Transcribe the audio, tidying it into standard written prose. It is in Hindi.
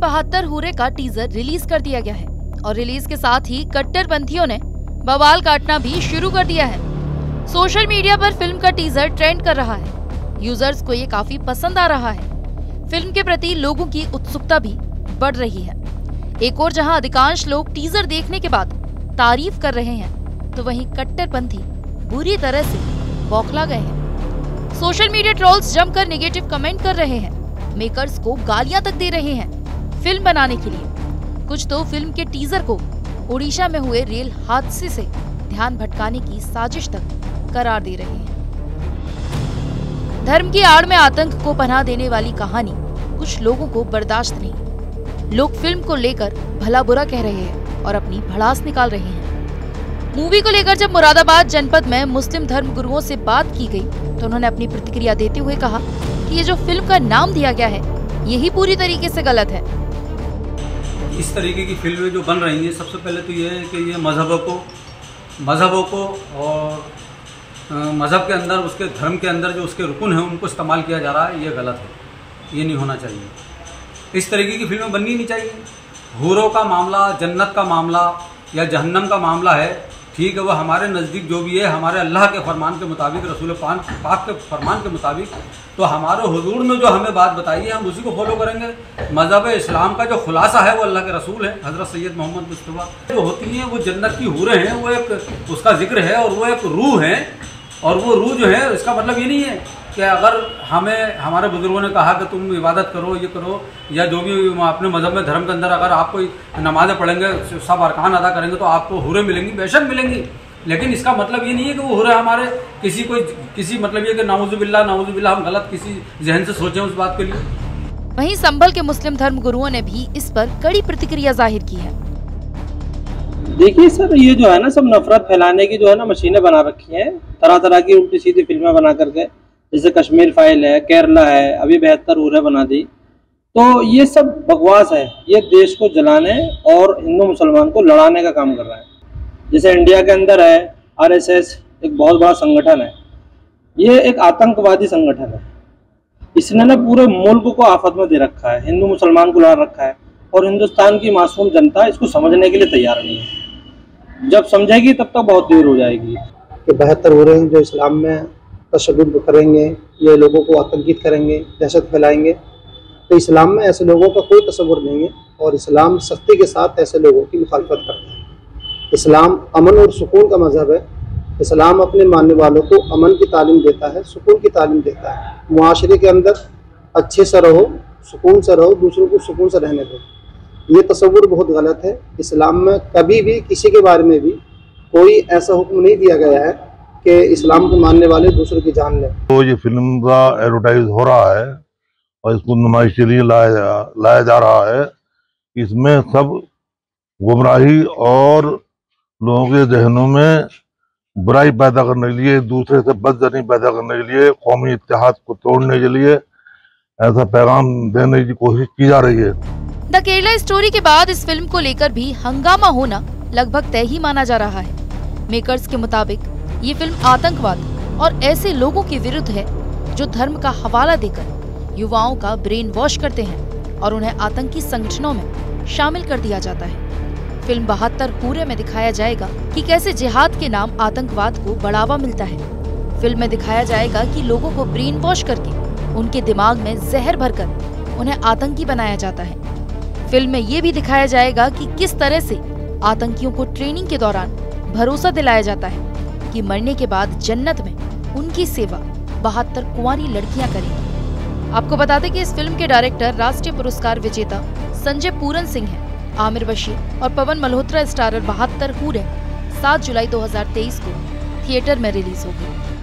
72 हूरे का टीजर रिलीज कर दिया गया है और रिलीज के साथ ही कट्टरपंथियों ने बवाल काटना भी शुरू कर दिया है। सोशल मीडिया पर फिल्म का टीजर ट्रेंड कर रहा है। यूजर्स को ये काफी पसंद आ रहा है। फिल्म के प्रति लोगों की उत्सुकता भी बढ़ रही है। एक और जहां अधिकांश लोग टीजर देखने के बाद तारीफ कर रहे हैं, तो वहीं कट्टरपंथी बुरी तरह से बौखला गए हैं। सोशल मीडिया ट्रोल्स जमकर नेगेटिव कमेंट कर रहे हैं, मेकर्स को गालियां तक दे रहे हैं फिल्म बनाने के लिए। कुछ तो फिल्म के टीजर को ओडिशा में हुए रेल हादसे से ध्यान भटकाने की साजिश तक करार दे रहे हैं। धर्म की आड़ में आतंक को पनाह देने वाली कहानी कुछ लोगों को बर्दाश्त नहीं। लोग फिल्म को लेकर भला बुरा कह रहे हैं और अपनी भड़ास निकाल रहे हैं। मूवी को लेकर जब मुरादाबाद जनपद में मुस्लिम धर्म गुरुओं से बात की गई, तो उन्होंने अपनी प्रतिक्रिया देते हुए कहा कि ये जो फिल्म का नाम दिया गया है, यही पूरी तरीके से गलत है। इस तरीके की फिल्में जो बन रही हैं, सबसे पहले तो ये है कि ये मजहबों को और मजहब के अंदर, उसके धर्म के अंदर जो उसके रुकन हैं, उनको इस्तेमाल किया जा रहा है। ये गलत है, ये नहीं होना चाहिए। इस तरीके की फिल्में बननी नहीं चाहिए। हूरों का मामला, जन्नत का मामला या जहन्नम का मामला है, ठीक है, वो हमारे नज़दीक जो भी है, हमारे अल्लाह के फरमान के मुताबिक, रसूल पाक के फरमान के मुताबिक, तो हमारे हुजूर ने जो हमें बात बताई है, हम उसी को फॉलो करेंगे। मज़हब इस्लाम का जो खुलासा है वो अल्लाह के रसूल है, हज़रत सैयद मोहम्मद मुस्तफ़ा। जो होती हैं वो जन्नत की हूरें हैं, वो एक उसका जिक्र है और वो एक रूह है। और वो रूह जो है, इसका मतलब ये नहीं है कि अगर हमें हमारे बुजुर्गों ने कहा कि तुम इबादत करो, ये करो, या जो भी अपने मजहब में, धर्म के अंदर अगर आप कोई नमाज़ें पढ़ेंगे, सब अरकान अदा करेंगे, तो आपको हूरें मिलेंगी, बेशक मिलेंगी। लेकिन इसका मतलब ये नहीं है कि वो हूरें हमारे किसी मतलब ये कि नाउज़ुबिल्लाह हम गलत किसी जहन से सोचें उस बात के लिए। वहीं संभल के मुस्लिम धर्म गुरुओं ने भी इस पर कड़ी प्रतिक्रिया जाहिर की है। देखिए सर, ये जो है ना, सब नफरत फैलाने की जो है ना मशीनें बना रखी हैं, तरह तरह की उल्टी सीधी फिल्में बना करके, जैसे कश्मीर फाइल है, केरला है, अभी 72 हूरें बना दी। तो ये सब बकवास है। ये देश को जलाने और हिंदू मुसलमान को लड़ाने का काम कर रहा है। जैसे इंडिया के अंदर है RSS, एक बहुत बड़ा संगठन है। ये एक आतंकवादी संगठन है। इसने ना पूरे मुल्क को आफत में दे रखा है, हिंदू मुसलमान को लड़ा रखा है, और हिंदुस्तान की मासूम जनता इसको समझने के लिए तैयार नहीं है। जब समझेगी तब तक बहुत देर हो जाएगी। कि 72 हो रहे हैं जो इस्लाम में तशद्दुद करेंगे, ये लोगों को आतंकित करेंगे, दहशत फैलाएंगे, तो इस्लाम में ऐसे लोगों का कोई तस्वुर नहीं है। और इस्लाम सख्ती के साथ ऐसे लोगों की मुखालफत करता है। इस्लाम अमन और सुकून का मजहब है। इस्लाम अपने मानने वालों को अमन की तालीम देता है, सुकून की तालीम देता है। मुआशरे के अंदर अच्छे से रहो, सुकून से रहो, दूसरों को सुकून से रहने दो। ये तस्वुर बहुत गलत है। इस्लाम में कभी भी किसी के बारे में भी कोई ऐसा हुक्म नहीं दिया गया है कि इस्लाम को मानने वाले दूसरों की जान लें। तो ये फिल्म का एडवर्टाइज हो रहा है और इसको नुमाइश के लिए लाया जा रहा है। इसमें सब गुमराही और लोगों के जहनों में बुराई पैदा करने के लिए, दूसरे से बदजनी पैदा करने के लिए, कौमी इत्तेहाद को तोड़ने के लिए ऐसा पैगाम देने की कोशिश की जा रही है। द केरला स्टोरी के बाद इस फिल्म को लेकर भी हंगामा होना लगभग तय ही माना जा रहा है। मेकर्स के मुताबिक ये फिल्म आतंकवाद और ऐसे लोगों के विरुद्ध है जो धर्म का हवाला देकर युवाओं का ब्रेन वॉश करते हैं और उन्हें आतंकी संगठनों में शामिल कर दिया जाता है। फिल्म 72 हूरे में दिखाया जाएगा कि कैसे जिहाद के नाम आतंकवाद को बढ़ावा मिलता है। फिल्म में दिखाया जाएगा कि लोगों को ब्रेन वॉश करके उनके दिमाग में जहर भरकर उन्हें आतंकी बनाया जाता है। फिल्म में ये भी दिखाया जाएगा कि किस तरह से आतंकियों को ट्रेनिंग के दौरान भरोसा दिलाया जाता है कि मरने के बाद जन्नत में उनकी सेवा 72 कुंवारी लड़कियां करेंगी। आपको बता दें कि इस फिल्म के डायरेक्टर राष्ट्रीय पुरस्कार विजेता संजय पूरन सिंह हैं। आमिर बशीर और पवन मल्होत्रा स्टारर 72 हूरें 7 जुलाई 2023 को थिएटर में रिलीज होगी।